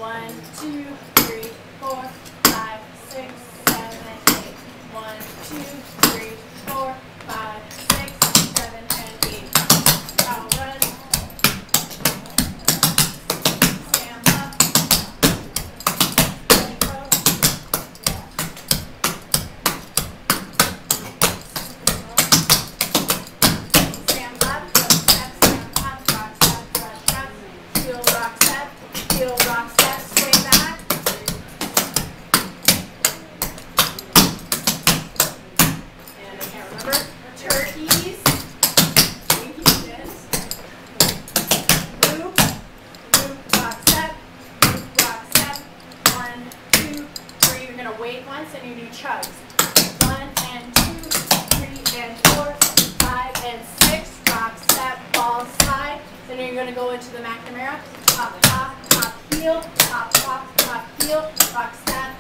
1, 2, 3, 4, 5, 6, 7, 8. 1, 2, 3, 4, 5, 6, 7, and 8. Now run. Stand up. Let go. Stand up. Step, stand up. Rock, step, rock, step. Heel, rock, step. Heel, rock, step. Sway back. And I can't remember. Turkeys. Loop, loop, rock, step. Loop, rock, step. 1, 2, 3. You're going to wait once and you do chugs. 1 and 2, 3 and 4, 5 and 6. Rock, step, ball, slide. Then you're going to go into the McNamara. Top, top, top, heel. Top, top, top, heel. Rock, step.